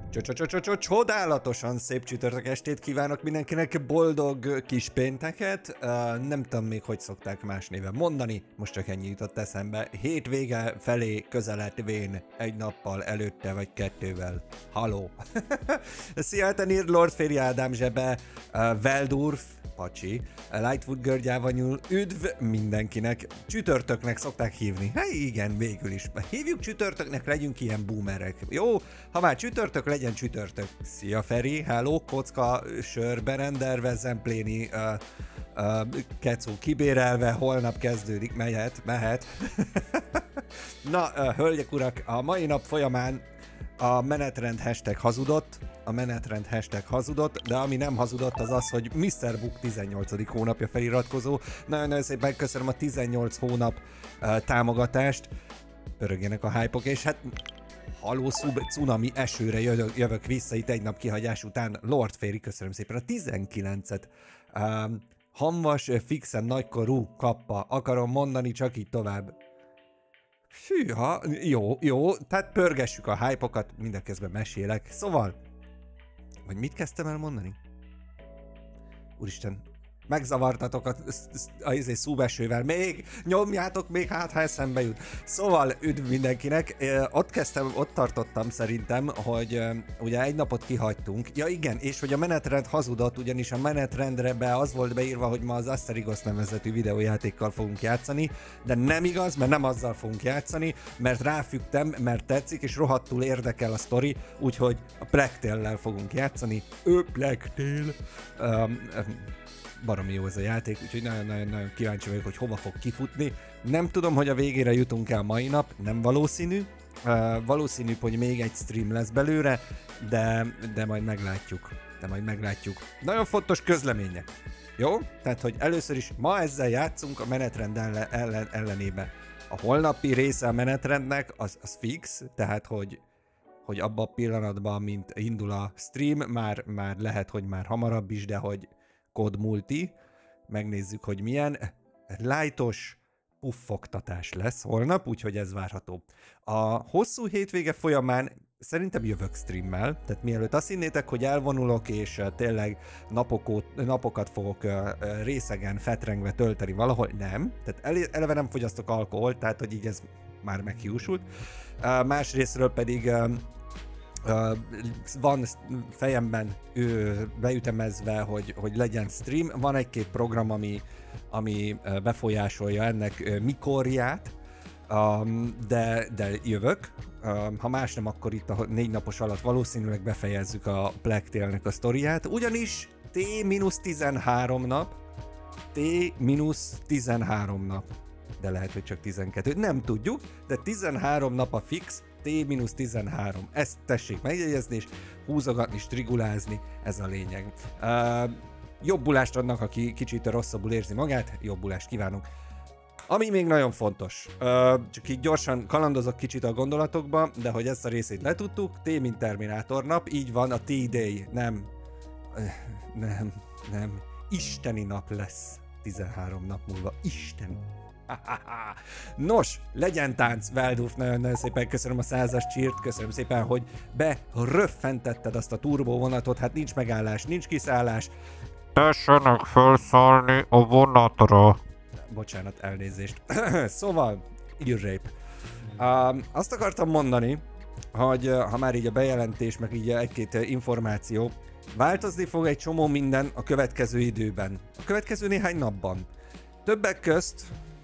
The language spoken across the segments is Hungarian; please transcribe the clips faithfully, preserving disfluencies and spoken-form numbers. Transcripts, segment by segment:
Csodálatosan szép csütörtök estét kívánok mindenkinek, boldog kis pénteket. Uh, nem tudom még, hogy szokták más néven mondani, most csak ennyi jutott eszembe. Hétvége felé közeledvén egy nappal előtte vagy kettővel. Haló! Szia, Tenir, Lord Féri Ádám zsebe, uh, Veldurf, Pacsi, Lightwood Görgyával nyúl, üdv mindenkinek. Csütörtöknek szokták hívni. Hát igen, végül is. Hívjuk csütörtöknek, legyünk ilyen boomerek. Jó, ha már csütörtök, legyen csütörtök. Szia Feri, hello, kocka, sör berenderve, zempléni, uh, uh, kecó kibérelve, holnap kezdődik, mehet, mehet. Na, uh, hölgyek, urak, a mai nap folyamán a menetrend hashtag hazudott, a menetrend hashtag hazudott, de ami nem hazudott az az, hogy miszter Book tizennyolcadik hónapja feliratkozó. Nagyon-nagyon szépen köszönöm a tizennyolc hónap uh, támogatást, örögjenek a hype-ok, és hát haló szub, cunami esőre jövök, jövök vissza itt egy nap kihagyás után. Lord Féri, köszönöm szépen a tizenkilencet. Uh, Hamvas, fixen nagykorú kappa, akarom mondani, csak így tovább. Hűha, jó, jó, tehát pörgessük a hype-okat, mindenkezben mesélek. Szóval, vagy mit kezdtem el mondani? Úristen, megzavartatok a, a, a szúbesővel, még nyomjátok még, hát ha eszembe jut. Szóval, üdv mindenkinek, ott kezdtem, ott tartottam szerintem, hogy ugye egy napot kihagytunk. Ja igen, és hogy a menetrend hazudott, ugyanis a menetrendre be az volt beírva, hogy ma az Asterigos nevezetű videójátékkal fogunk játszani, de nem igaz, mert nem azzal fogunk játszani, mert ráfügtem, mert tetszik, és rohadtul érdekel a sztori, úgyhogy a Plague Tale-lel fogunk játszani. Ő Plague Tale. Um, baromi jó ez a játék, úgyhogy nagyon-nagyon kíváncsi vagyok, hogy hova fog kifutni. Nem tudom, hogy a végére jutunk el mai nap, nem valószínű. Uh, valószínű, hogy még egy stream lesz belőle, de, de majd meglátjuk. De majd meglátjuk. Nagyon fontos közlemények. Jó? Tehát, hogy először is ma ezzel játszunk a menetrend ellen, ellen, ellenébe. A holnapi része a menetrendnek az, az fix, tehát, hogy hogy abban a pillanatban, mint indul a stream, már, már lehet, hogy már hamarabb is, de hogy kód multi, megnézzük, hogy milyen lightos puffogtatás lesz holnap, úgyhogy ez várható. A hosszú hétvége folyamán szerintem jövök streammel, tehát mielőtt azt hinnétek, hogy elvonulok és tényleg napokot, napokat fogok részegen, fetrengve tölteni valahol, nem. Tehát eleve nem fogyasztok alkoholt, tehát hogy így ez már meghiúsult. Másrésztről pedig Uh, van fejemben ő, beütemezve, hogy, hogy legyen stream. Van egy-két program, ami, ami uh, befolyásolja ennek uh, mikorját, um, de, de jövök. Um, ha más nem, akkor itt a négy napos alatt valószínűleg befejezzük a Plague Tale-nek a sztoriát, ugyanis T tizenhárom nap, T tizenhárom nap, de lehet, hogy csak tizenkettő, nem tudjuk, de tizenhárom nap a fix, T tizenhárom. Ezt tessék megjegyezni, és húzogatni, strigulázni, ez a lényeg. Uh, jobbulást adnak, aki kicsit rosszabbul érzi magát, jobbulást kívánunk. Ami még nagyon fontos, uh, csak így gyorsan kalandozok kicsit a gondolatokba, de hogy ezt a részét letudtuk, T mint Terminátor nap, így van, a T-Day, nem, nem, nem, isteni nap lesz tizenhárom nap múlva, isteni. Nos, legyen tánc, Veldurf, nagyon-nagyon szépen köszönöm a százas csírt, köszönöm szépen, hogy beröffentetted azt a turbóvonatot, hát nincs megállás, nincs kiszállás. Tessenek felszállni a vonatra. Bocsánat, elnézést. Szóval, ear-rape. Um, azt akartam mondani, hogy ha már így a bejelentés, meg így egy-két információ, változni fog egy csomó minden a következő időben, a következő néhány napban. Többek közt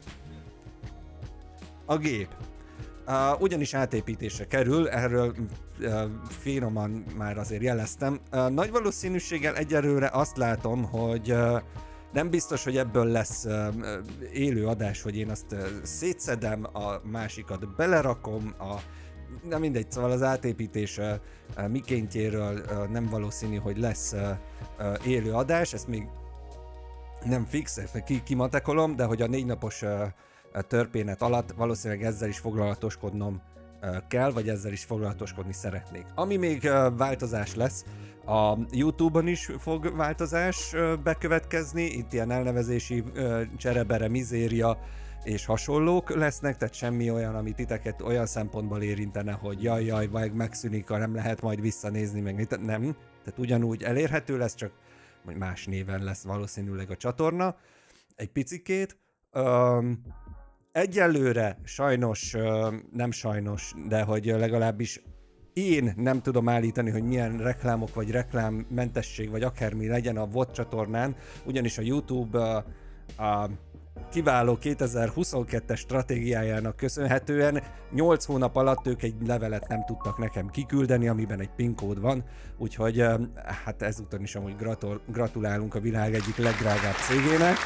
a gép. Uh, ugyanis átépítésre kerül, erről uh, finoman már azért jeleztem. Uh, nagy valószínűséggel egyelőre azt látom, hogy uh, nem biztos, hogy ebből lesz uh, élő adás, hogy én azt uh, szétszedem, a másikat belerakom, a, nem mindegy, szóval az átépítés uh, uh, mikéntjéről uh, nem valószínű, hogy lesz uh, uh, élő adás, ezt még nem fix, ki, kimatekolom, de hogy a négy napos uh, történet alatt valószínűleg ezzel is foglalatoskodnom uh, kell, vagy ezzel is foglalatoskodni szeretnék. Ami még uh, változás lesz, a YouTube-on is fog változás uh, bekövetkezni, itt ilyen elnevezési uh, cserebere, mizéria, és hasonlók lesznek, tehát semmi olyan, ami titeket olyan szempontból érintene, hogy jaj, jaj, vagy megszűnik, nem lehet majd visszanézni, meg nem. Tehát ugyanúgy elérhető lesz, csak más néven lesz valószínűleg a csatorna. Egy picikét. Um, egyelőre sajnos, uh, nem sajnos, de hogy legalábbis én nem tudom állítani, hogy milyen reklámok, vagy reklámmentesség, vagy akármi legyen a vé o dé csatornán, ugyanis a YouTube uh, a kiváló kétezer-huszonkettes stratégiájának köszönhetően nyolc hónap alatt ők egy levelet nem tudtak nekem kiküldeni, amiben egy PIN kód van, úgyhogy hát ezúton is amúgy gratul- gratulálunk a világ egyik legdrágább cégének.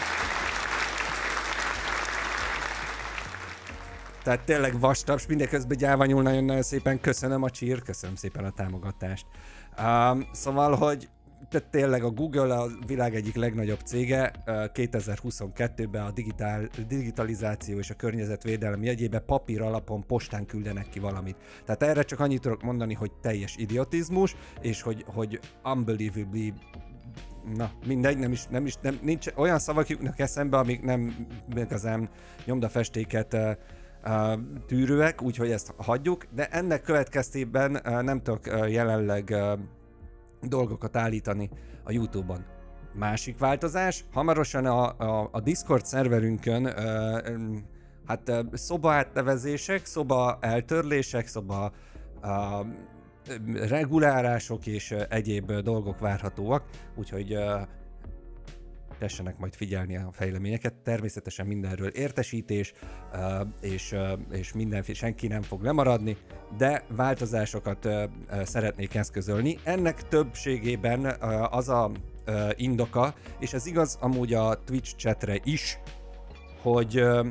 Tehát tényleg vastaps, mindeközben gyávanyul, nagyon-nagyon szépen köszönöm a csír, köszönöm szépen a támogatást. Um, szóval, hogy tehát tényleg a Google a világ egyik legnagyobb cége, kétezer-huszonkettőben a digitál, digitalizáció és a környezetvédelem jegyében papír alapon postán küldenek ki valamit. Tehát erre csak annyit tudok mondani, hogy teljes idiotizmus, és hogy, hogy unbelievably, na mindegy, nem is, nem is, nem, nincs olyan szavak jutnak eszembe, amik nem igazán nyomdafestéket uh, uh, tűrőek, úgyhogy ezt hagyjuk, de ennek következtében uh, nem tudok uh, jelenleg uh, dolgokat állítani a YouTube-on. Másik változás, hamarosan a, a, a Discord szerverünkön uh, hát uh, szoba átnevezések, szoba eltörlések, szoba uh, regulárások és uh, egyéb uh, dolgok várhatóak, úgyhogy uh, tessenek majd figyelni a fejleményeket. Természetesen mindenről értesítés, uh, és, uh, és mindenféle, senki nem fog lemaradni, de változásokat uh, uh, szeretnék eszközölni. Ennek többségében uh, az a uh, indoka, és ez igaz amúgy a Twitch chatre is, hogy uh,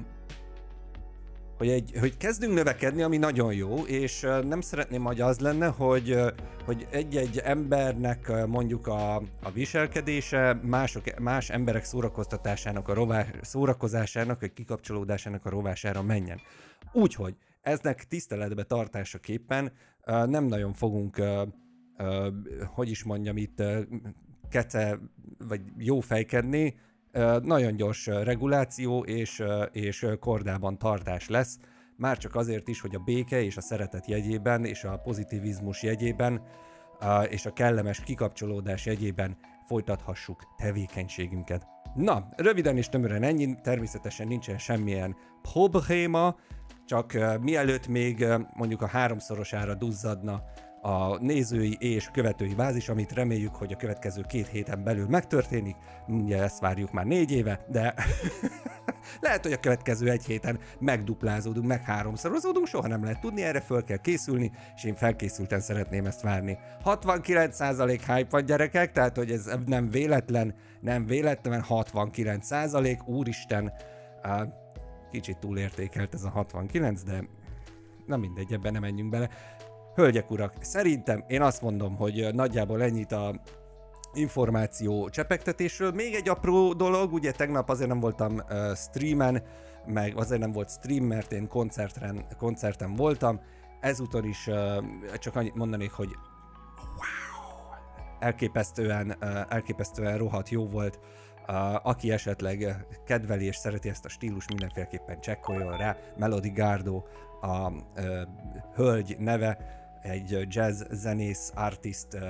Hogy, egy, hogy kezdünk növekedni, ami nagyon jó, és uh, nem szeretném, hogy az lenne, hogy, uh, hogy egy-egy embernek uh, mondjuk a, a viselkedése mások, más emberek szórakoztatásának, a rovás, szórakozásának, vagy kikapcsolódásának a rovására menjen. Úgyhogy eznek tiszteletbe tartásaképpen uh, nem nagyon fogunk, uh, uh, hogy is mondjam itt, uh, kece, vagy jó fejkedni. Uh, nagyon gyors uh, reguláció és, uh, és uh, kordában tartás lesz, már csak azért is, hogy a béke és a szeretet jegyében, és a pozitivizmus jegyében, uh, és a kellemes kikapcsolódás jegyében folytathassuk tevékenységünket. Na, röviden és tömören ennyi, természetesen nincsen semmilyen probléma, csak uh, mielőtt még uh, mondjuk a háromszorosára duzzadna a nézői és követői bázis, amit reméljük, hogy a következő két héten belül megtörténik. Ugye ezt várjuk már négy éve, de lehet, hogy a következő egy héten megduplázódunk, meg háromszorozódunk, soha nem lehet tudni, erre föl kell készülni, és én felkészülten szeretném ezt várni. hatvankilenc százalék hype van, gyerekek, tehát hogy ez nem véletlen, nem véletlen, hatvankilenc százalék, úristen, kicsit túlértékelt ez a hatvankilenc, de na mindegy, ebben nem menjünk bele. Hölgyek, urak, szerintem én azt mondom, hogy nagyjából ennyit a információ csepegtetésről. Még egy apró dolog, ugye tegnap azért nem voltam uh, streamen, meg azért nem volt stream, mert én koncerten, koncerten voltam. Ezúton is uh, csak annyit mondanék, hogy wow, elképesztően, uh, elképesztően rohadt jó volt. Uh, aki esetleg kedveli és szereti ezt a stílus, mindenféleképpen csekkoljon rá. Melody Gardot a uh, hölgy neve, egy jazz zenész, artist, uh,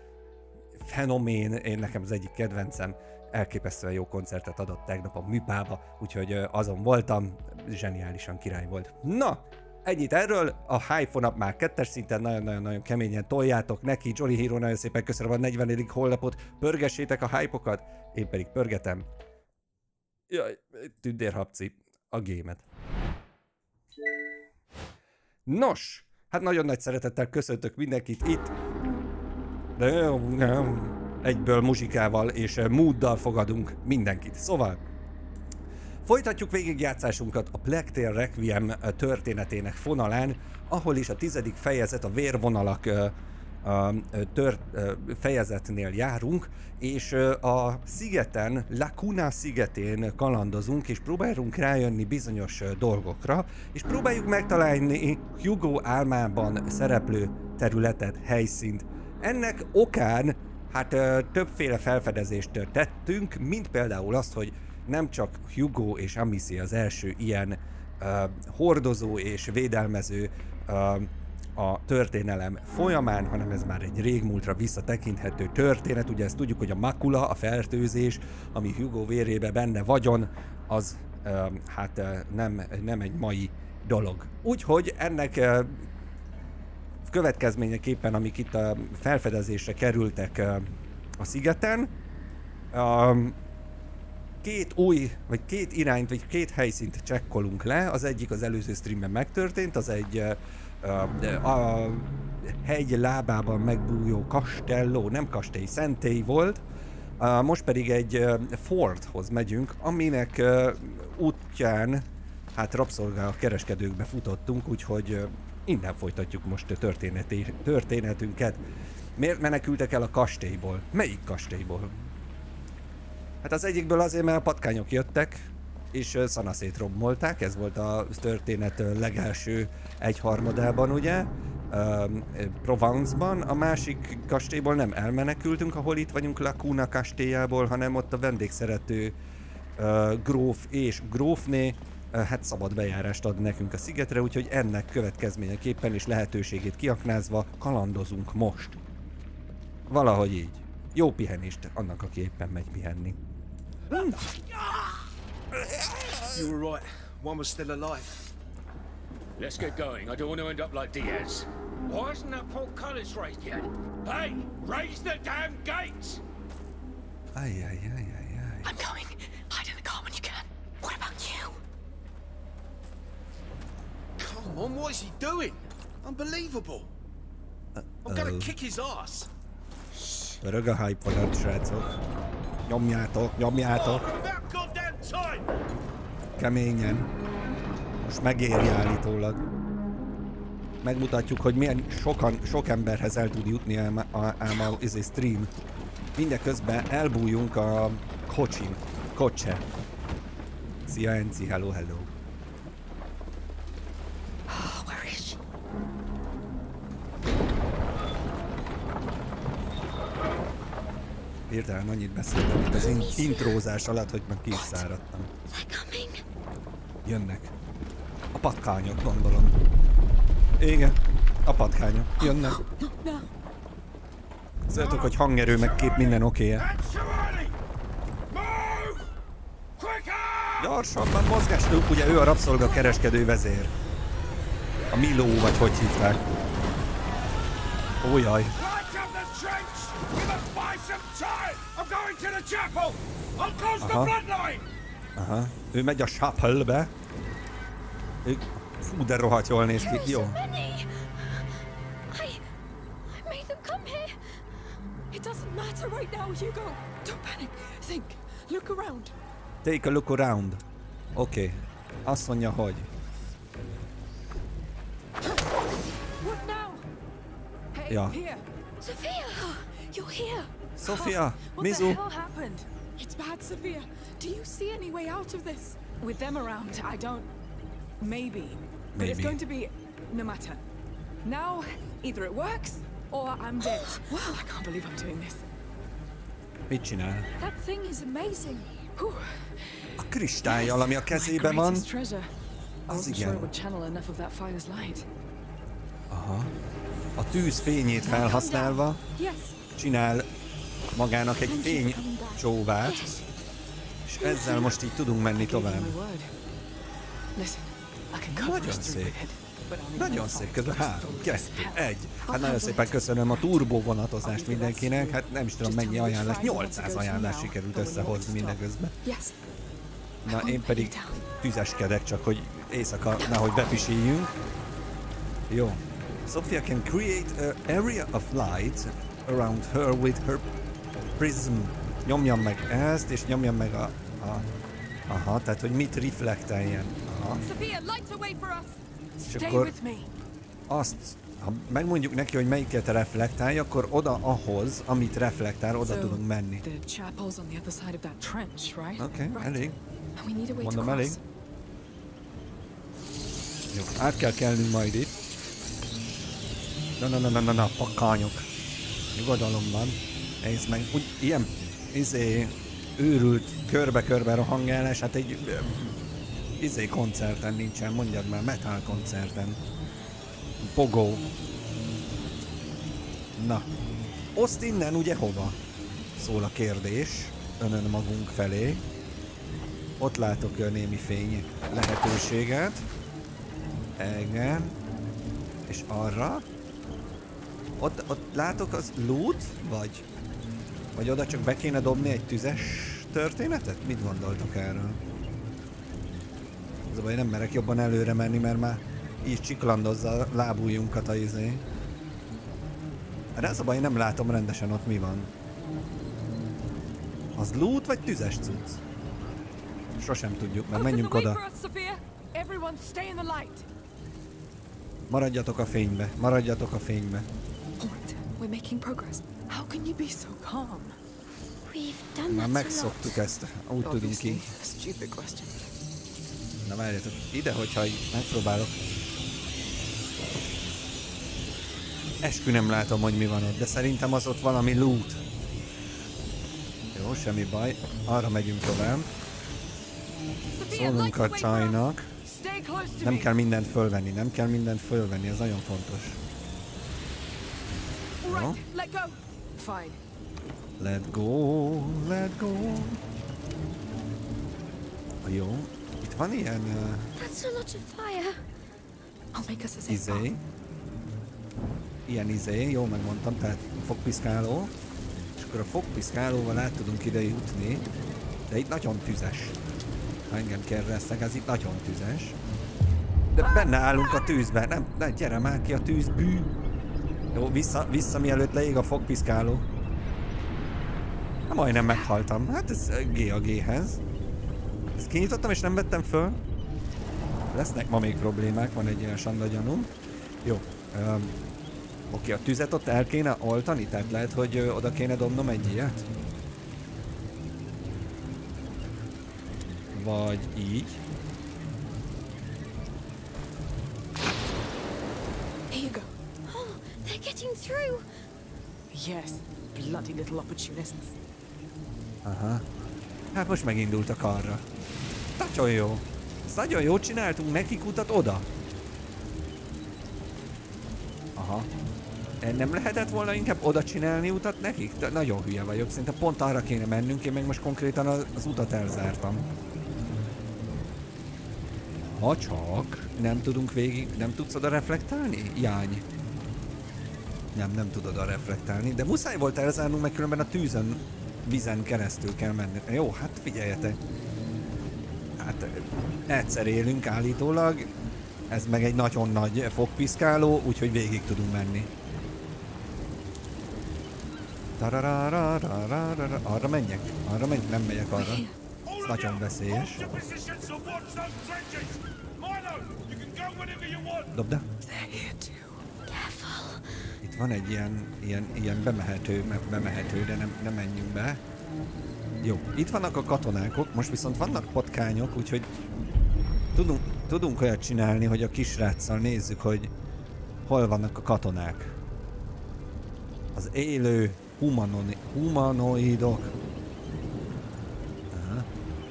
fenomén, én nekem az egyik kedvencem, elképesztően jó koncertet adott tegnap a Műpába, úgyhogy uh, azon voltam, zseniálisan király volt. Na, ennyit erről, a Hype Phone már kettes szinten nagyon-nagyon-nagyon keményen toljátok neki, Jolly Hero, nagyon szépen köszönöm a negyvenedik honlapot, pörgessétek a hype-okat, én pedig pörgetem. Jaj, tündérhabci, a gémet. Nos, hát nagyon nagy szeretettel köszöntök mindenkit itt, de egyből muzsikával és mooddal fogadunk mindenkit. Szóval, folytatjuk végigjátszásunkat a Plague Tale Requiem történetének fonalán, ahol is a tizedik fejezet, a vérvonalak tört, fejezetnél járunk, és a szigeten, Lacuna szigetén kalandozunk, és próbálunk rájönni bizonyos dolgokra, és próbáljuk megtalálni Hugo álmában szereplő területet, helyszínt. Ennek okán hát többféle felfedezést tettünk, mint például azt, hogy nem csak Hugo és Amicia az első ilyen uh, hordozó és védelmező uh, a történelem folyamán, hanem ez már egy régmúltra visszatekinthető történet. Ugye ezt tudjuk, hogy a makula, a fertőzés, ami Hugo vérébe benne vagyon, az uh, hát uh, nem, nem egy mai dolog. Úgyhogy ennek uh, következményeképpen, amik itt a felfedezésre kerültek uh, a szigeten, uh, két új, vagy két irányt, vagy két helyszínt csekkolunk le. Az egyik az előző streamben megtörtént, az egy uh, uh, a hegy lábában megbújó kastelló, nem kastély, szentély volt. Uh, most pedig egy uh, forthoz megyünk, aminek uh, útján hát rabszolga kereskedőkbe futottunk, úgyhogy uh, innen folytatjuk most a történetünket. Miért menekültek el a kastélyból? Melyik kastélyból? Hát az egyikből azért, mert a patkányok jöttek, és uh, szanaszét rombolták, ez volt a történet uh, legelső egyharmadában, ugye? Uh, Provence-ban. A másik kastélyból nem elmenekültünk, ahol itt vagyunk Lacuna kastélyából, hanem ott a vendégszerető uh, gróf és grófné uh, hát szabad bejárást ad nekünk a szigetre, úgyhogy ennek következményeképpen és lehetőségét kiaknázva kalandozunk most. Valahogy így. Jó pihenést annak, aki éppen megy pihenni. Hmm. You were right. One was still alive. Let's get going. I don't want to end up like Diaz. Why isn't that portcullis raised yet? Hey, raise the damn gates! Ay, ay, ay, ay, ay. I'm going. Hide in the car when you can. What about you? Come on, what is he doing? Unbelievable. I'm gonna kick his ass. Pörög a hype vonat, srácok. Nyomjátok, nyomjátok. About goddamn time. Keményen. Most megéri állítólag. Megmutatjuk, hogy milyen sokan, sok emberhez el tud jutni ám a, ám a izé stream. Mindeközben elbújjunk a kocsin. Kocse. Szia Enci, hello, hello. Oh, where is she? Hirtelen annyit beszéltem itt az in intrózás alatt, hogy meg ki is száradtam. Jönnek. A patkányok, gondolom. Igen, a patkányok. Jönnek. Szeretök, hogy hangerő, meg kép, minden oké-e. Gyorsabban mozgástuk, ugye ő a rabszolga kereskedő vezér. A Miló, vagy hogy hívták. Ó, jaj. Aha. Aha. Ő megy a chapel-be. Ő... Fú, de rohadt jól néz ki. Jó. Take a look around. Oké. Okay. Azt mondja, hogy... Ja. Sophia! You're here! Sophia! Mizu! What the hell happened? It's bad, Sophia. Do you see any way out of this? With them around, I don't... Maybe. But Maybe. it's going to be... no matter. Now, either it works, or I'm dead. Wow, I can't believe I'm doing this. Mit csinál? That thing is amazing. Whew. A kristályjal, ami a kezében van. Az igen. Aha. A tűz fényét felhasználva csinál magának egy fénycsóvát, és ezzel most így tudunk menni tovább. Nagyon szép. Nagyon szép, közben három, kettő, egy. Hát nagyon szépen köszönöm a turbo vonatozást mindenkinek, hát nem is tudom mennyi ajánlás, nyolcszáz ajánlás sikerült összehozni mindeközben. Na én pedig tüzeskedek, csak hogy éjszaka nehogy bepisíljünk. Jó. Sophia can create an area of light around her with her prism. Nyomjam meg ezt, és nyomjam meg a... a aha, tehát hogy mit reflekteljen. Aha. És akkor azt, ha megmondjuk neki, hogy melyiket reflektálja, akkor oda ahhoz, amit reflektál, oda tudunk menni. Oké, okay, elég. Mondom, elég. Jó, át kell kelnünk majd itt. Na, na, na, na, na, na, pakányok. Nyugodalomban. Nézd meg, úgy ilyen, izé, őrült körbe-körbe rohangálás, hát egy ö, izé koncerten nincsen, mondjad már, metal koncerten. Pogó. Na, oszt innen ugye hova? Szól a kérdés önön magunk felé. Ott látok a némi fény lehetőséget. Igen. És arra. Ott, ott látok az loot? Vagy? Vagy oda csak be kéne dobni egy tüzes történetet? Mit gondoltok erről? Az a baj, nem merek jobban előre menni, mert már így csiklandozza a lábujjunkat a izé. De az a baj, nem látom rendesen ott mi van. Az loot vagy tüzes cucc? Sosem tudjuk, mert menjünk oda. Maradjatok a fénybe, maradjatok a fénybe. Point. We're making progress. How can you be so calm? We've done Már that a lot. megszoktuk ezt, úgy tudunk ki. Stupid question. Na várjatok, ide, hogyha így megpróbálok. Eskü nem látom, hogy mi van ott, de szerintem az ott valami loot. Jó, semmi baj, arra megyünk tovább. Szólunk a csajnak. Nem kell mindent fölvenni, nem kell mindent fölvenni, ez nagyon fontos. Jó? Let go. Fine. Let go, let go. Jó, itt van ilyen uh, That's a lot of fire. I'll make us a safe izé. path. Ilyen izé, jó megmondtam, tehát fogpiszkáló. És akkor a fogpiszkálóval át tudunk ide jutni. De itt nagyon tüzes. Ha engem kérdeztek, ez itt nagyon tüzes. De benne állunk a tűzben, nem, ne, gyere már ki a tűzbű. Jó, vissza, vissza mielőtt leég a fogpiszkáló. Na, majdnem meghaltam. Hát ez G a G-hez. Ezt kinyitottam és nem vettem föl. Lesznek ma még problémák, van egy ilyen sanda gyanúm. Jó. Um, Oké, a tüzet ott el kéne oltani? Tehát lehet, hogy ö, oda kéne dobnom egy ilyet? Vagy így? Here you go. Oh, they're getting through. Yes. Bloody little opportunists. Aha. Hát most megindultak arra. Nagyon jó. Ezt nagyon jól csináltunk, nekik utat oda. Aha. Nem lehetett volna inkább oda csinálni utat nekik? De nagyon hülye vagyok, szerintem pont arra kéne mennünk, én meg most konkrétan az, az utat elzártam. Ha csak nem tudunk végig, nem tudsz oda reflektálni? Jány. Nem, nem tudod oda reflektálni, de muszáj volt elzárnunk, mert különben a tűzön, vízen keresztül kell menni. Jó, hát figyeljetek. Hát egyszer élünk állítólag, ez meg egy nagyon nagy fogpiszkáló, úgyhogy végig tudunk menni. Tararararararara. Arra menjek? Arra menjek? Nem megyek arra. Ez nagyon veszélyes. Dobd el. Itt van egy ilyen, ilyen, ilyen bemehető, bemehető, de nem, nem menjünk be. Jó, itt vannak a katonák, most viszont vannak patkányok, úgyhogy tudunk, tudunk olyat csinálni, hogy a kisráccal nézzük, hogy hol vannak a katonák. Az élő humano- humanoidok. Aha.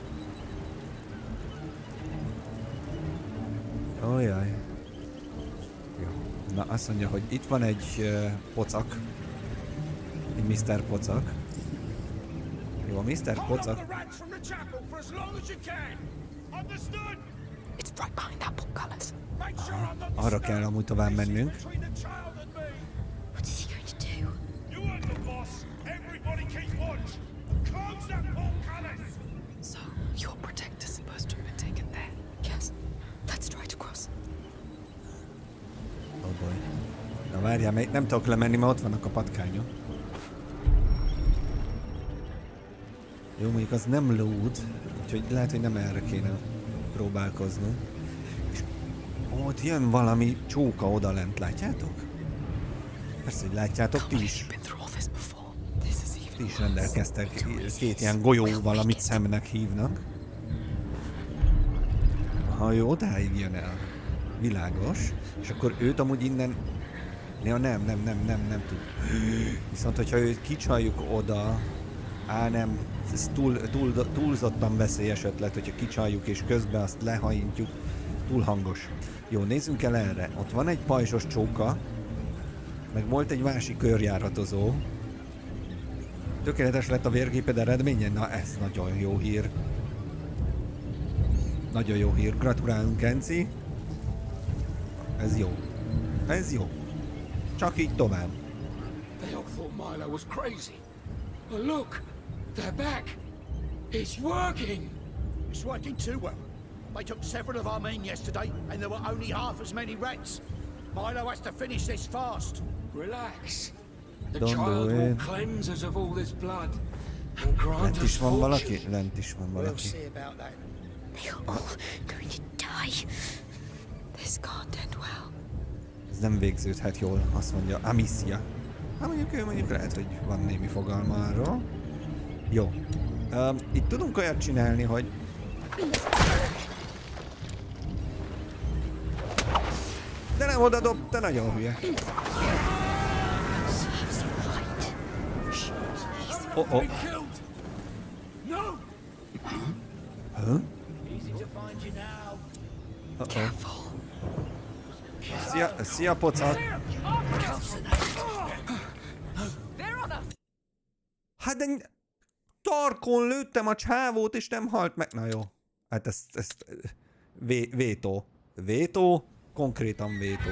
Ojjaj. Jó. Na azt mondja, hogy itt van egy uh, pocak. Egy miszter Pocak. Jó, a miszter Pocak. It's right behind that portcullis. Aha, arra kell amúgy tovább mennünk. What is he going to do? You are the boss. Everybody keep watch. Close that portcullis. So, your protector's supposed to have been taken there? Yes. Let's try to cross. Oh boy. Na várjál, még nem tudok lemenni, mert ott vannak a patkányok. Jó, mondjuk az nem loot, úgyhogy lehet, hogy nem erre kéne próbálkoznunk. És ott jön valami csóka odalent, látjátok? Persze, hogy látjátok ti is. Ti is rendelkeztek két ilyen golyóval, amit szemnek hívnak. Ha jó, odáig jön el. Világos. És akkor őt amúgy innen... Ja, nem, nem, nem, nem, nem tud. Viszont, hogyha őt kicsaljuk oda Á nem, ez túl, túl, túlzottan veszélyes ötlet, hogyha kicsaljuk és közben azt lehajintjuk. Túl hangos. Jó, nézzünk el erre. Ott van egy pajzsos csóka, meg volt egy másik körjáratozó. Tökéletes lett a vérgéped eredménye? Na, ez nagyon jó hír. Nagyon jó hír. Gratulálunk, Enci. Ez jó. Ez jó. Csak így tovább. They all thought Milo was crazy. But look, they're back. It's working. It's working too well. They took several of our men yesterday, and there were only half as many rats. Milo has to finish this fast. Relax. The Don't do child will it. cleanse us of all this blood and grant Lent us is van valaki? fortune. Lent is van We'll valaki. see about that. They're all going to die. This can't end well. Ez nem végződhet jól, azt mondja Amicia. Hát mondjuk ő mondjuk lehet, hogy van némi fogalma arról. Jó. Um, itt tudunk olyat csinálni, hogy... De nem oda dob, te nagyon hülye. Oh, oh. Killed. No. Huh? Easy to find you now. Uh oh. Szia, szia poca. They're on us! Hát de... Tarkon lőttem a csávót, és nem halt meg. Na jó. Hát ezt... ezt vé, vétó. Vétó? Konkrétan vétó.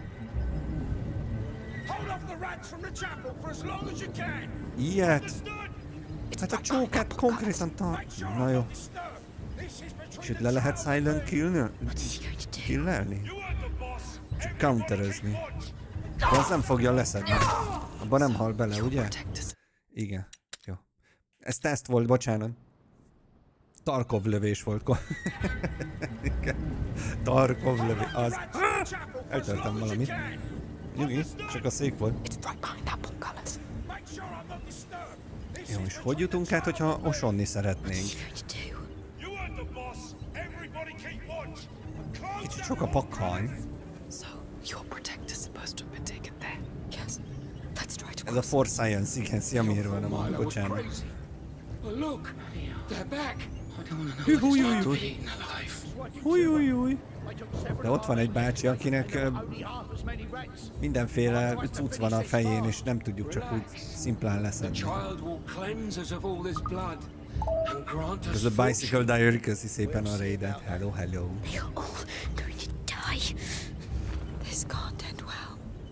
Hold off the rats from the chapel for as long as you can. Ilyet? Understood? Hát a csókát konkrétan tart. Na jó. Disturb. This is between És itt the le lehet child. silent kill-ni? What is he going to do? Killelni? You are the boss. Csak counterezni. De az nem fogja leszedni. Abba nem hal bele, ugye? Igen. Jó. Ez teszt volt, bocsánat. Tarkov lövés volt. Igen. Tarkov lövés. Az. Eltörtem valamit. Nyugi, csak a szék volt. It's right behind that portcullis. Make sure I'm not disturbed. This Jó, is és hogy jutunk át, hogyha osonni szeretnénk? What is he going to do? You are the boss. Everybody keep watch. Close Kicsit sok a pakhány. So, your protector's supposed to have been taken there? Yes. Let's try to Ez a For Science, igen, szia, miért van a Milo was bocsánat. crazy. But look, they're back. I don't want to Hű, know húj, what húj, it's húj. like to be eaten alive. Húj, húj, húj. They took several De ott van egy bácsi, akinek ö, only half as many rats. mindenféle cucc van a fején, és nem tudjuk csak úgy szimplán The leszedni. child will cleanse us of all this blood and grant us Ez a fortune. Bicycle Diary, köszi szépen a raidet. Hello, hello. They're all going to die. This can't end well.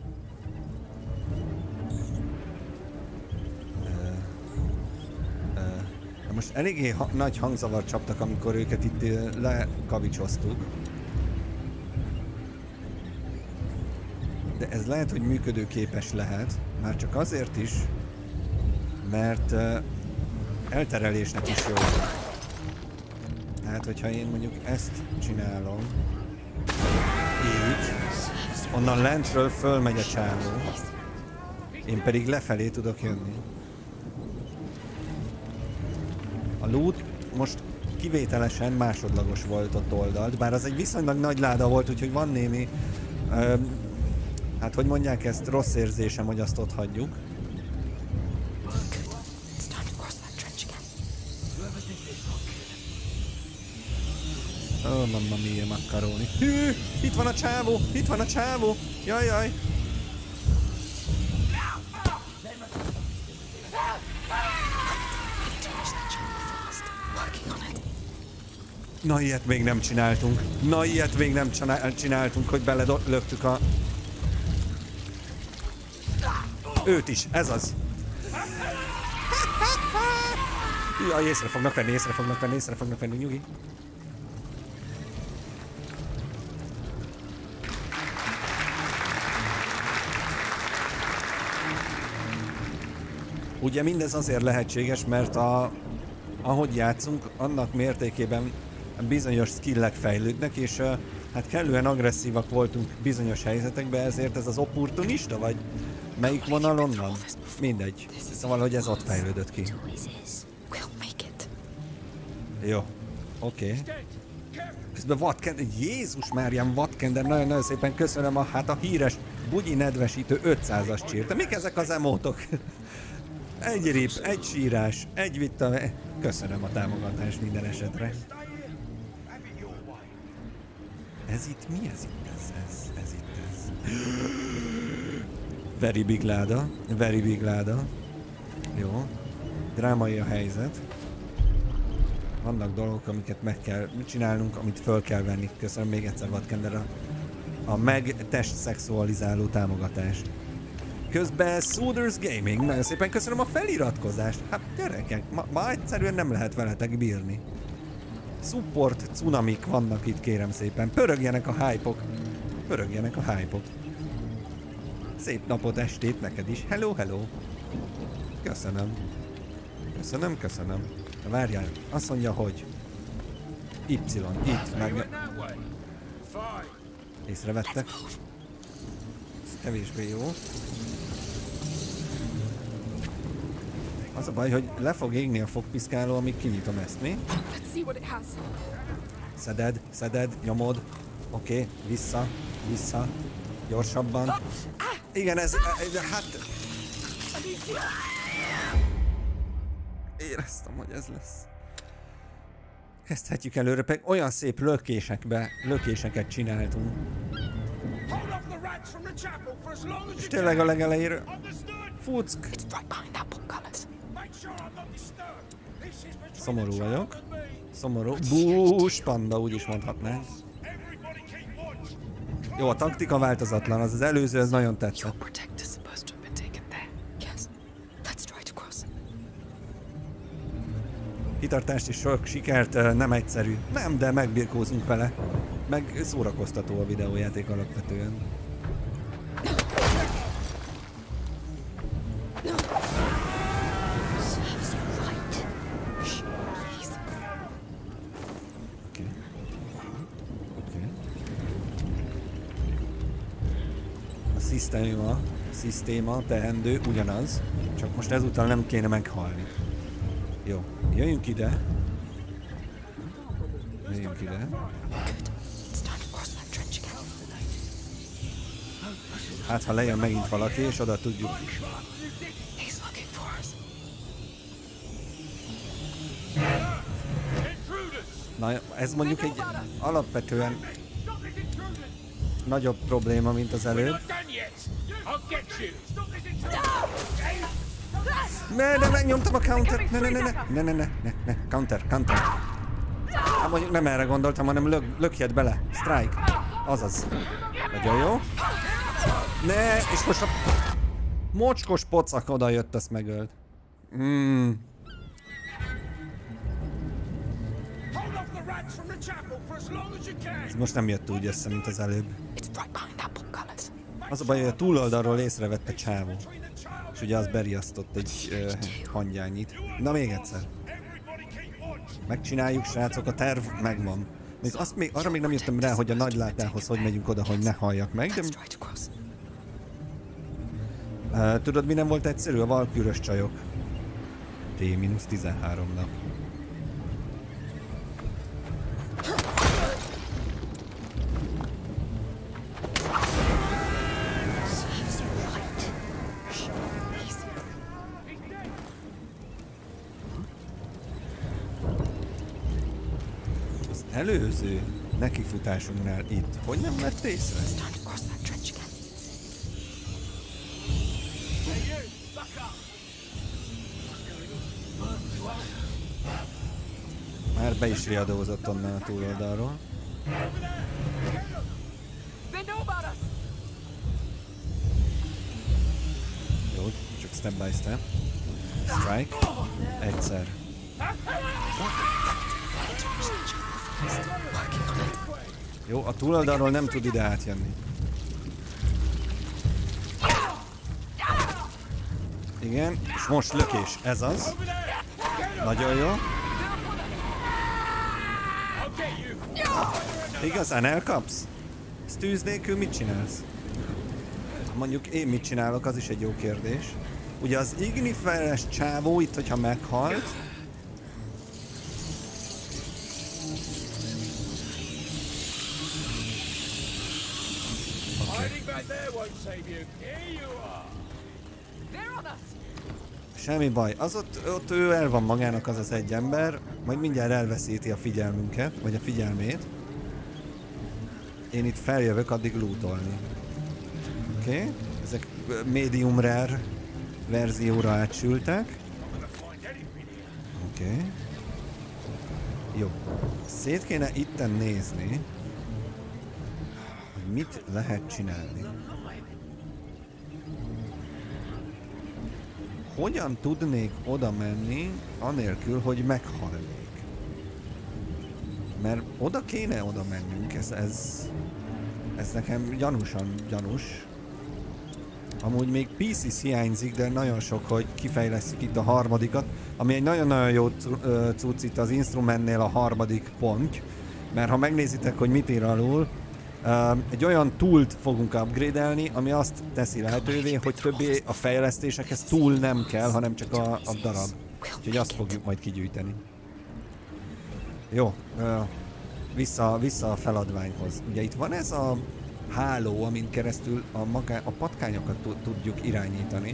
Na most eléggé ha nagy hangzavar csaptak, amikor őket itt ö, lekavicsoztuk. De ez lehet, hogy működőképes lehet. Már csak azért is, mert uh, elterelésnek is jó. Tehát, hogyha én mondjuk ezt csinálom, így, onnan lentről fölmegy a csávó, én pedig lefelé tudok jönni. A loot most kivételesen másodlagos volt ott oldalt, bár az egy viszonylag nagy láda volt, úgyhogy van némi, öm, hát hogy mondják ezt, rossz érzésem, hogy azt ott hagyjuk. It's time to cross that trench again. Ó, oh, mamma mia, macaroni. Hű, itt van a csávó, itt van a csávó, jaj, jaj. Working on it. Na, ilyet még nem csináltunk. Na, ilyet még nem csinál- csináltunk, hogy beledögtük a... Őt is, ez az. Jaj, észre fognak venni, észre fognak venni, észre fognak venni, nyugi. Ugye mindez azért lehetséges, mert a, ahogy játszunk, annak mértékében bizonyos skillek fejlődnek, és uh, hát kellően agresszívak voltunk bizonyos helyzetekben, ezért ez az opportunista, vagy melyik vonalon van? Mindegy. Szóval, hogy ez ott fejlődött ki. Always is. We'll make it. Jó. Oké. Okay. Közben Watkender, Jézus Máriám, Watkender, nagyon-nagyon szépen köszönöm a, hát a híres bugyi nedvesítő ötszázas csírt. De mik ezek az emótok? Egy rip, egy sírás, egy vitta... Köszönöm a támogatást minden esetre. Ez itt mi? Ez itt ez, ez, ez itt ez. Very big láda, very big láda. Jó. Drámai a helyzet. Vannak dolgok, amiket meg kell csinálnunk, amit föl kell venni. Köszönöm még egyszer Vadkender a, a meg test szexualizáló támogatást. Közben Souders Gaming, nagyon szépen köszönöm a feliratkozást. Hát gyerekek, ma, ma egyszerűen nem lehet veletek bírni. Support cunamik vannak itt, kérem szépen. Pörögjenek a hype-ok. Pörögjenek a hype-ok. Szép napot, estét neked is. Hello, hello. Köszönöm. Köszönöm, köszönöm. Várjál, azt mondja, hogy Y, itt, meg... Észrevettek. Ez kevésbé jó. Az a baj, hogy le fog égni a fogpiszkáló, amíg kinyitom ezt, mi? Szeded, szeded, nyomod. Oké, okay, vissza, vissza. Gyorsabban. Igen, ez, ez hát... Éreztem, hogy ez lesz. Kezdhetjük előre, pedig olyan szép lökésekbe, lökéseket csináltunk. És tényleg a legelejéről... Fuck! Szomorú vagyok. Szomorú. Bús panda, úgy is mondhatnánk. Jó, a taktika változatlan, az az előző, ez nagyon tetszett. Kitartást és sok sikert, nem egyszerű. Nem, de megbirkózunk vele. Meg szórakoztató a videójáték alapvetően. Oké. Oké. A szisztéma, szisztéma, teendő ugyanaz, csak most ezúttal nem kéne meghalni. Jó, jöjjünk ide. Jöjjünk ide. Hát, ha lejön megint valaki, és oda tudjuk. Na, ez mondjuk egy alapvetően nagyobb probléma, mint az előbb. Ne, ne, megnyomtam a counter. Ne, ne, ne, ne, ne, ne, ne, ne, ne, counter, counter. Hát mondjuk nem erre gondoltam, hanem lök, lökjed bele. Strike. Azaz. Nagyon jó. Ne, és most a mocskos pocak oda jött, azt megölt. Mm. Ez most nem jött úgy össze, mint az előbb. Az a baj, hogy a túloldalról észrevett a csávó. És ugye az beriasztott egy uh, hangyányit. Na még egyszer. Megcsináljuk, srácok, a terv megvan. Még azt még, arra még nem jöttem rá, hogy a nagylátához hogy megyünk oda, hogy ne halljak meg, de... Uh, tudod, mi nem volt egyszerű? A valkűrös csajok. T mínusz tizenhárom nap. Előző nekifutásunknál itt, hogy nem vett észre? Már be is riadózott onnan a túloldalról. Jó, csak step by step. Strike. Egyszer. Jó, a túloldalról nem tud ide átjönni. Igen, és most lökés, ez az. Nagyon jó. Igazán elkapsz? Ezt tűz nélkül mit csinálsz? Mondjuk én mit csinálok, az is egy jó kérdés. Ugye az igniferes csávó itt, hogyha meghalt, Semmi baj. Az ott, ott ő el van magának, az az egy ember, majd mindjárt elveszíti a figyelmünket, vagy a figyelmét. Én itt feljövök addig lootolni. Oké? Okay? Ezek medium rare verzióra átsültek. Oké. Okay. Jó. Szét kéne itten nézni, hogy mit lehet csinálni. Hogyan tudnék oda menni, anélkül, hogy meghalnék? Mert oda kéne oda mennünk, ez, ez, ez nekem gyanúsan gyanús. Amúgy még pieces hiányzik, de nagyon sok, hogy kifejlesztjük itt a harmadikat, ami egy nagyon-nagyon jó cucc itt az instrumentnél a harmadik pont, mert ha megnézitek, hogy mit ír alul, egy olyan toolt fogunk upgrade-elni, ami azt teszi lehetővé, hogy többé a fejlesztésekhez tool nem kell, hanem csak a, a darab. Úgyhogy azt fogjuk majd kigyűjteni. Jó, vissza, vissza a feladványhoz. Ugye itt van ez a háló, amin keresztül a, magá, a patkányokat tudjuk irányítani.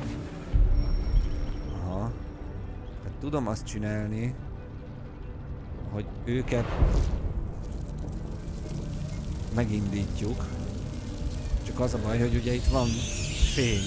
Aha. Tehát tudom azt csinálni, hogy őket megindítjuk. Csak az a baj, hogy ugye itt van fény.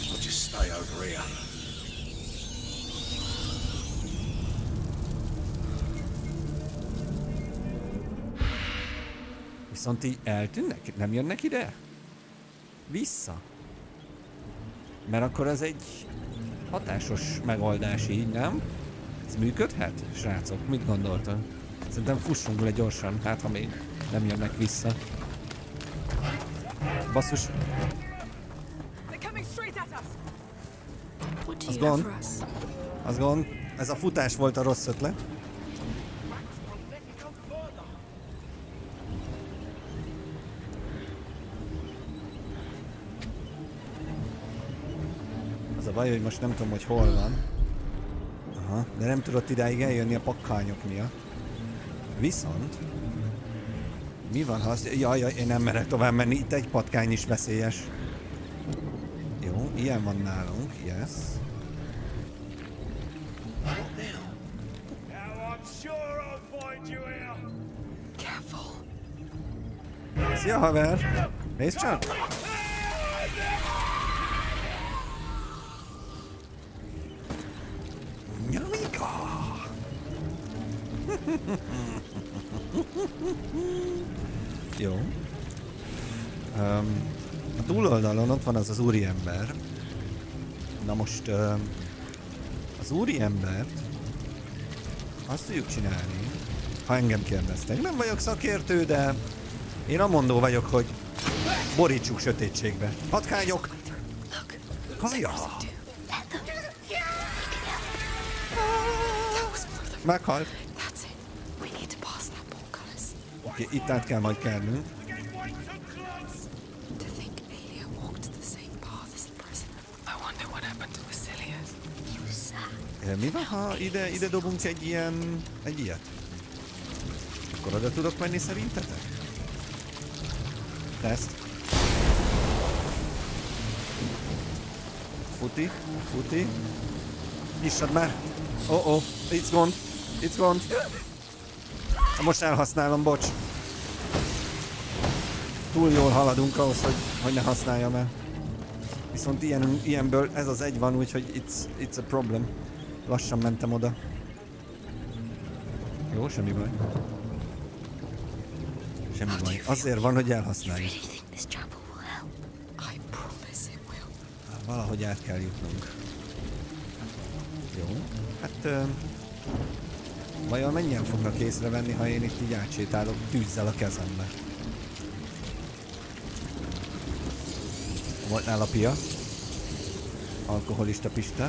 Viszont így eltűnnek? Nem jönnek ide? Vissza? Mert akkor ez egy hatásos megoldás így, nem? Ez működhet? Srácok, mit gondoltak? Szerintem fussunk le gyorsan, hát ha még nem jönnek vissza. Basszus! Az gond. Az gond. Ez a futás volt a rossz ötlet. Az a baj, hogy most nem tudom, hogy hol van. Aha, de nem tudott idáig eljönni a pakkányok miatt. Viszont... Mi van, ha azt... Jaj, jaj, én nem merek tovább menni, itt egy patkány is veszélyes. Jó, ilyen van nálunk, yes. Szia, haver! Nézd csak! Nyamika! Jó. Um, a túloldalon ott van az az úriember. Na most um, az úriembert azt tudjuk csinálni, ha engem kérdeztek. Nem vagyok szakértő, de én amondó vagyok, hogy borítsuk sötétségbe. Patkányok! Kaja! Meghalt. Oké, okay, itt át kell majd kelnünk. Mi van, ha ide, ide dobunk egy ilyen... egy ilyet? Akkor oda tudok menni szerintetek? Teszt. Futi, futi. Nyissad már! Oh oh, it's gone, it's gone. Most elhasználom, bocs. Túl jól haladunk ahhoz, hogy, hogy ne használjam el. Viszont ilyen, ilyenből ez az egy van, úgyhogy it's, it's a problem. Lassan mentem oda. Jó, semmi baj. Semmi baj. Azért van, hogy elhasználjuk. Valahogy át kell jutnunk. Jó. Hát... Uh, vajon mennyien fognak észrevenni, ha én itt így átsétálok tűzzel a kezembe? Volt nála pia. Alkoholista Pista.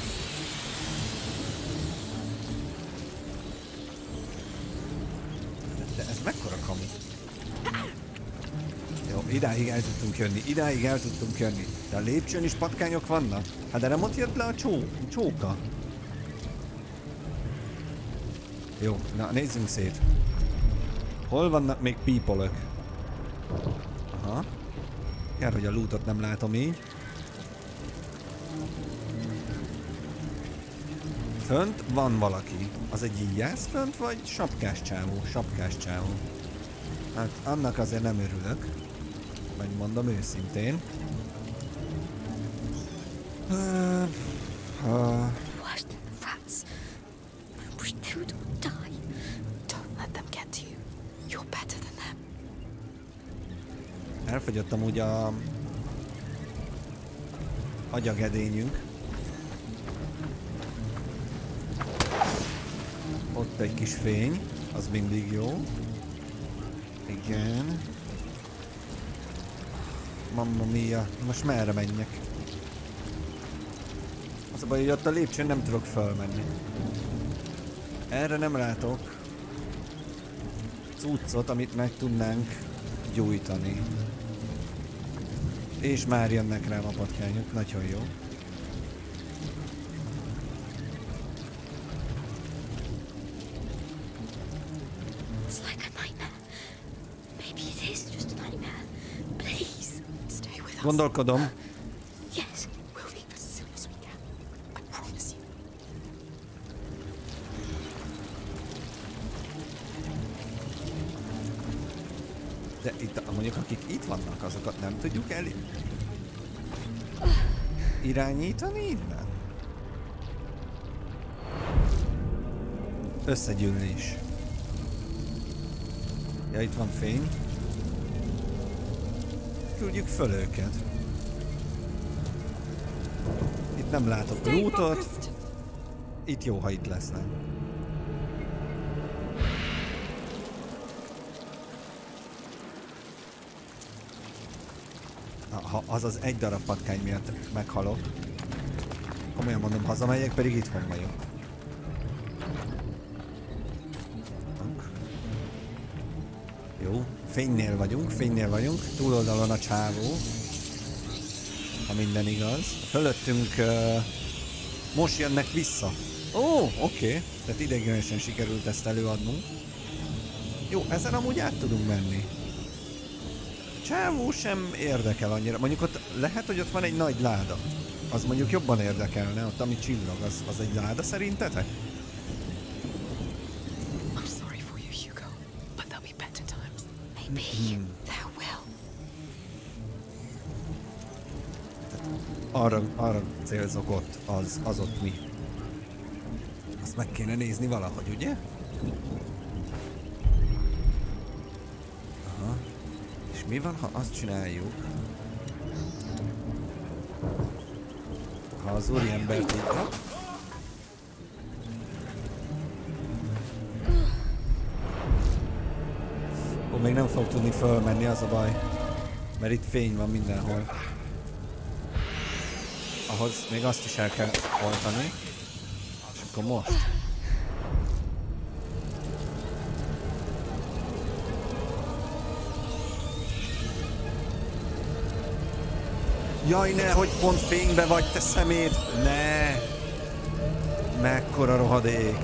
De ez mekkora kamu? Jó, idáig el tudtunk jönni, idáig el tudtunk jönni. De a lépcsőn is patkányok vannak? Hát de nem ott jött le a csó, csóka. Jó, na nézzünk szét. Hol vannak még people-ök? Aha. Kár, hogy a lootot nem látom így. Fönt van valaki. Az egy íjász fönt, vagy sapkás csávó? Sapkás csávó. Hát annak azért nem örülök. Megmondom őszintén. Uh, uh. Worse than the rats. Push through or die. Don't let them get to you. You're better than them. Elfogyott amúgy a agyagedényünk. Ott egy kis fény, az mindig jó. Igen. Mamma mia, most merre menjek? Az a baj, hogy ott a lépcsőn nem tudok fölmenni. Erre nem látok cuccot, amit meg tudnánk gyújtani. És már jönnek rám a patkányok, nagyon jó. It's like a nightmare. Maybe it is just a nightmare. Please. Stay with us. Gondolkodom. Yes. We'll leave as soon as we can. I promise you. De itt, mondjuk akik itt vannak, azokat nem tudjuk el irányítani innen? Összegyűlés. Ja, itt van fény. Küldjük föl őket. Itt nem látok Stay rútot. focused. Itt jó, ha itt lesznek. Ha az az egy darab patkány miatt meghalok, komolyan mondom, hazamegyek, pedig itthon vagyok. Jó, fénynél vagyunk, fénynél vagyunk, túloldalon a csávó, ha minden igaz. Fölöttünk uh, most jönnek vissza. Ó, oh, oké, okay. Tehát ideiglenesen sikerült ezt előadnunk. Jó, ezen amúgy át tudunk menni. Csávó sem érdekel annyira. Mondjuk ott lehet, hogy ott van egy nagy láda. Az mondjuk jobban érdekelne, ott ami csillog, az, az egy láda szerintetek? I'm sorry for you, Hugo, but there'll be better times. Maybe. Hmm. There will. Arra, arra célzok ott, az, az ott mi. Azt meg kéne nézni valahogy, ugye? Aha. És mi van, ha azt csináljuk? Ha az úriembert így... Akkor még nem fog tudni fölmenni, az a baj. Mert itt fény van mindenhol. Ahhoz még azt is el kell oltani. És akkor most. Jaj, ne, hogy pont fénybe vagy, te szemét! Ne! Mekkora rohadék!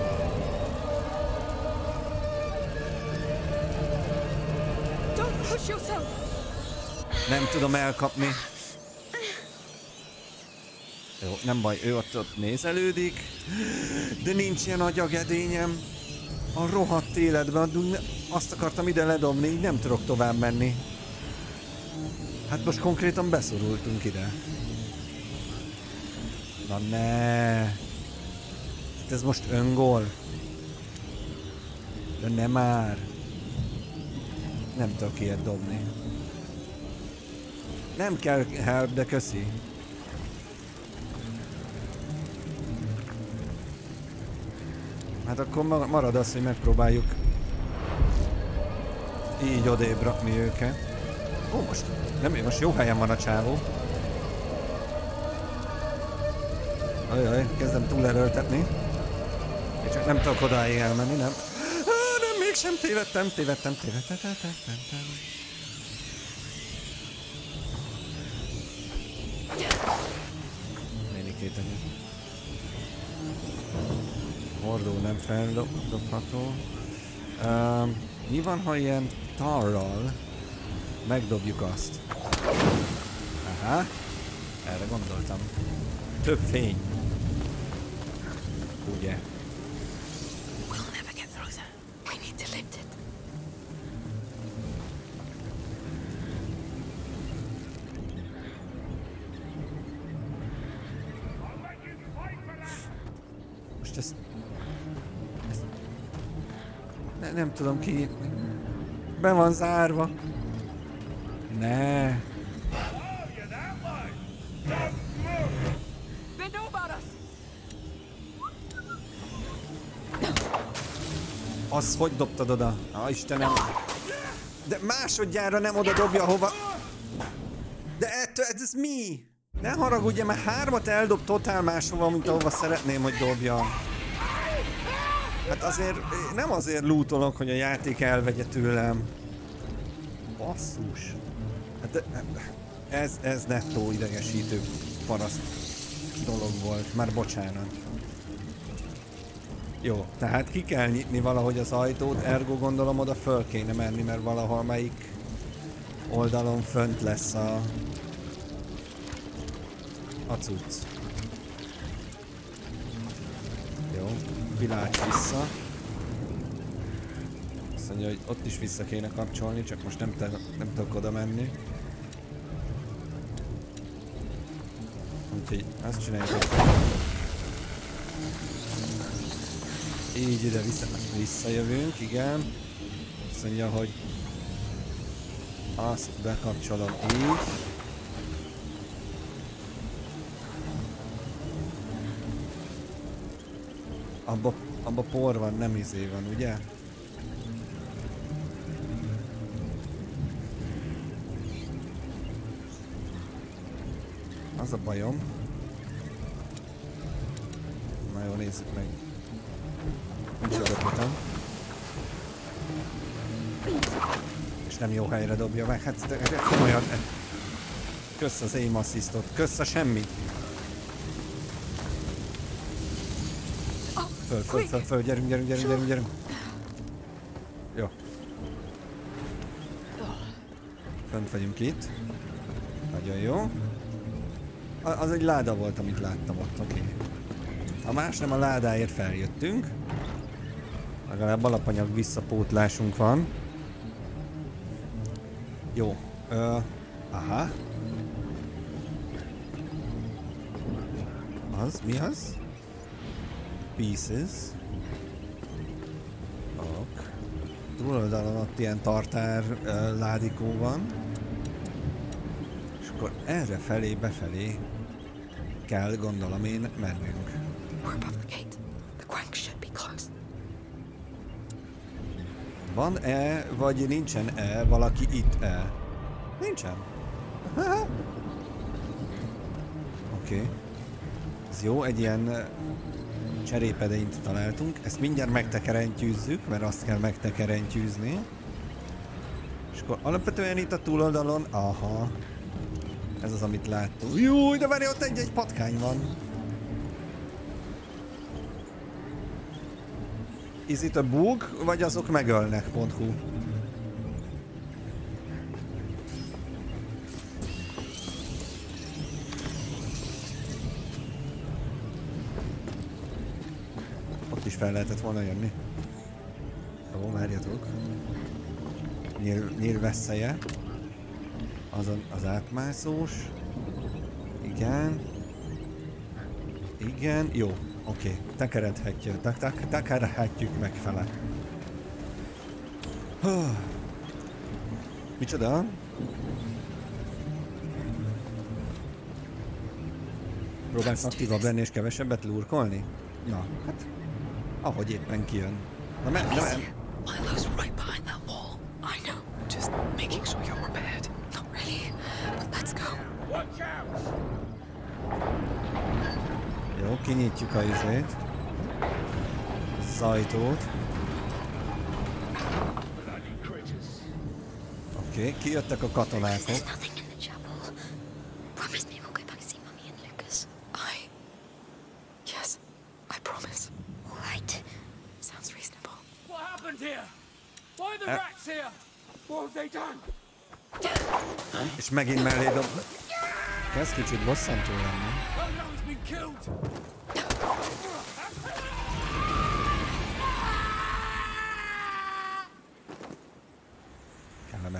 Don't push yourself. Nem tudom elkapni. Jó, nem baj, ő ott, ott nézelődik. De nincs ilyen agyagedényem. A rohadt életben, azt akartam ide ledobni, így nem tudok tovább menni. Hát most konkrétan beszorultunk ide. Na ne. Hát ez most öngól. De nem már. Nem tudok ilyet dobni. Nem kell help, de köszi. Hát akkor marad az, hogy megpróbáljuk így odébb rakni őket. Ó, most, nem, most jó helyen van a csávó. Ajaj, kezdem túlerőltetni. És csak nem tudok odáig elmenni, nem? Ah, nem, mégsem tévedtem, tévedtem, tévedtem, tévedtem. Nénikét ennyi. Hordó nem feldobható. Uh, mi van, ha ilyen tarral megdobjuk azt? Aha, erre gondoltam. Több fény. ugye? We'll never get through there. We need to lift it. Most ezt... ezt... Ne, nem tudom ki... Be van zárva. Ne. They know about us. Az hogy dobtad oda? Á, Istenem. De másodjára nem oda dobja hova. De ettől, ez mi? Ne haragudj, mert hármat eldob totál máshova, mint ahova szeretném, hogy dobja. Hát azért, nem azért lootolok, hogy a játék elvegye tőlem. Basszus. Hát ez, ez nettó idegesítő paraszt dolog volt. Már bocsánat. Jó, tehát ki kell nyitni valahogy az ajtót, ergo gondolom oda föl kéne menni, mert valahol melyik oldalon fönt lesz a... a cucc. Jó, világ vissza. Azt mondja, hogy ott is vissza kéne kapcsolni, csak most nem, te, nem tudok oda menni. Úgyhogy azt csináljuk, hogy így ide vissza, visszajövünk, igen. Azt mondja, hogy azt bekapcsolom így. Abba, abba por van, nem izé van, ugye? Az a bajom. Na jó, nézzük meg. Nincs odapotam. És nem jó helyre dobja meg. Hát komolyan. Kösz az aim assistot. Kösz a semmi. Föl, föl, föl, föl. Gyerünk, gyerünk, gyerünk, gyerünk, gyerünk. Jó. Fönt vagyunk itt. Nagyon jó. Az egy láda volt, amit láttam ott, oké. Okay. Ha más nem, a ládáért feljöttünk. Legalább alapanyag visszapótlásunk van. Jó. Ö, aha. Az, mi az? Pieces. Ok. Túloldalon ott ilyen tartár uh, ládikó van. És akkor erre felé, befelé kell, gondolom én, mennünk. We're above the gate. The crank should be close. Van-e, vagy nincsen-e valaki itt-e? Nincsen. Oké. Okay. Ez jó, egy ilyen cserépedeint találtunk. Ezt mindjárt megtekerentyűzzük, mert azt kell megtekerentyűzni. És akkor alapvetően itt a túloldalon, aha. Ez az, amit láttunk. Jó, de várj, ott egy-egy patkány van. Is it a bug, vagy azok megölnek pont hu. Ott is fel lehetett volna jönni. Jó, várjatok. Nyír, nyírvesszeje. Azon az átmászós. Igen. Igen, jó. Oké, okay. Tekeredhetjük, te te tekerhetjük megfele. Micsoda? Próbálsz aktívabb lenni és kevesebbet lurkolni? Na, hát... ahogy éppen kijön. Na men, na men. Milo's right behind that wall. I know. Just making sure you're prepared. Not really, but let's go. Watch out! Jó, kinyitjuk a izét. Az ajtót. Oké, okay, kijöttek a katonákok. És megint mellé dob. Kezd kicsit bosszantó lenni.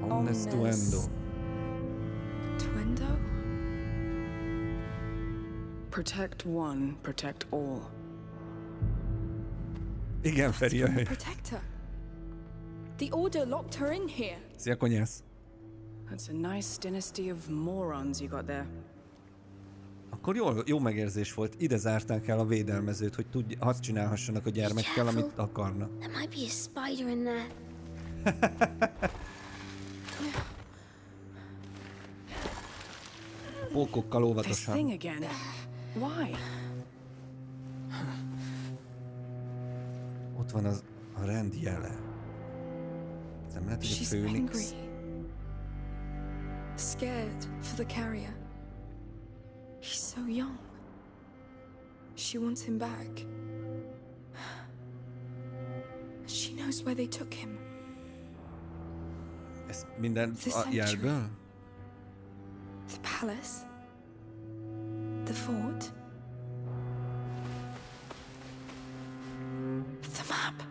Omnes Duendo. Duendo? Protect one, protect all. Igen, Feri, jöjj. Protect her. The Order locked her in here. Szia, konyász. That's a nice dynasty of morons you got there. Akkor jó, jó megérzés volt. Ide zárták el a védelmezőt, hogy tudj, azt csinálhassanak a gyermekkel, amit akarna. There might be a spider in there. Pókokkal This óvatosan. thing again. Why? Ott van az a rend jele. Ez nem lehet, hogy a She's Főnix. angry. Scared for the carrier. He's so young. She wants him back. She knows where they took him. Ez minden The a sanctuary. jelből? The palace. The fort. The map.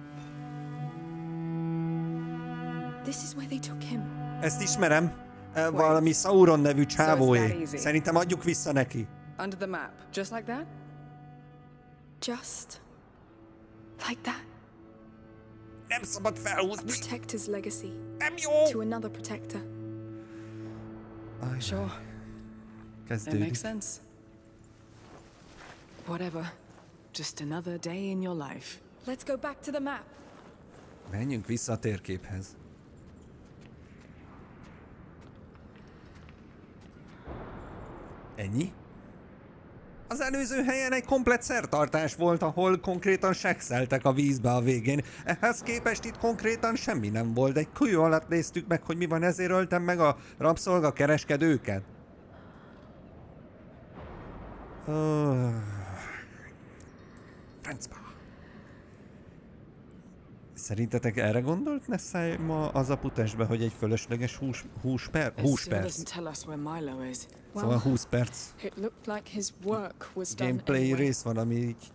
This is where they took him. Ezt ismerem. Uh, valami Sauron nevű csávóé. that easy. Szerintem adjuk vissza neki. Under the map, just like that? Just like that. Nem szabad felhúzni. Protector's legacy Nem jó. to another protector. Aj, Sure. It kezdődik. makes sense. Whatever. Just another day in your life. Let's go back to the map. Menjünk vissza a térképhez. Ennyi? Az előző helyen egy komplett szertartás volt, ahol konkrétan sekszeltek a vízbe a végén. Ehhez képest itt konkrétan semmi nem volt. Egy kő alatt néztük meg, hogy mi van, ezért öltem meg a rabszolga kereskedőket. Oh. Francba. Szerintetek erre gondolt Nessai ma az a putesbe, hogy egy fölösleges hús, hús per, It hús still perc? doesn't tell us where Milo is. Szóval húsz perc It looked like his work was done gameplay anyway. rész van, ami így...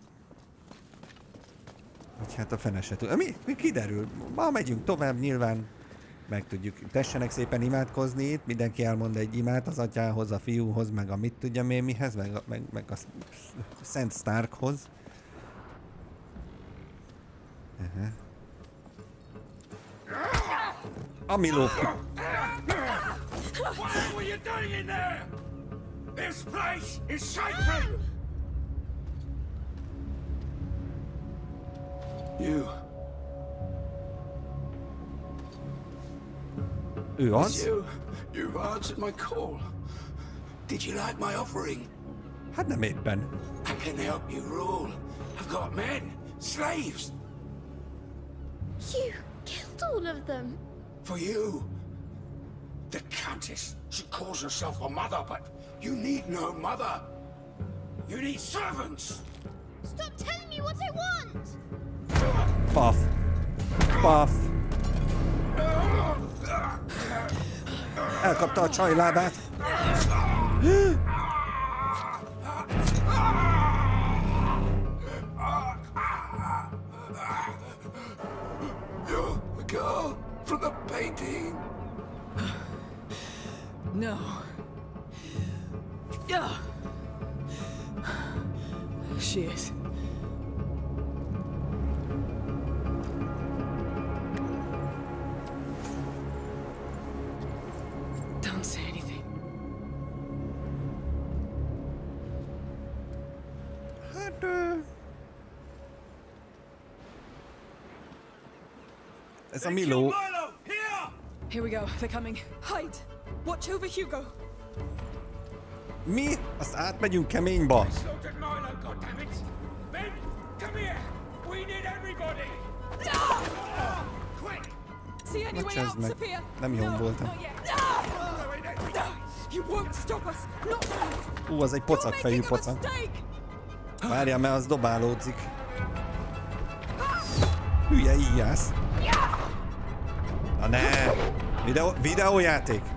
Hogy hát a fene se tud. Mi? Mi kiderül? Ma megyünk tovább, nyilván megtudjuk. Tessenek szépen imádkozni itt, mindenki elmond egy imát az atyához, a fiúhoz, meg a mit tudjam én mihez, meg a, meg, meg a Szent Starkhoz. Uh-huh. A Milo. What were you doing in there? This place is sacred! You. Ő az? You. You've answered my call. Did you like my offering? Hát nem éppen. I can help you rule. I've got men, slaves. You killed all of them. For you. The Countess, she calls herself a mother, but you need no mother. You need servants. Stop telling me what I want! Paf. Paf. Elkapta a csaj lábát. You're the girl from the painting. No. Yeah. She is. Don't say anything. Hát... Ö... Ez a Milo. Milo! Here! Here we go. They're coming. Hide! Watch over Hugo! Mi? Azt átmegyünk keményba. Slaughtered Milo, goddammit! Men, come here! We need everybody! Quick! See any way Bocsásd out, meg. Sophia? Nem jól No, voltam. not yet. No! You won't stop us! Not now! Ú, az egy pocak fejű You're making a pocak. mistake! Várjál, mert az dobálódzik. Hülye íjász. Na ne! Videó, videójáték?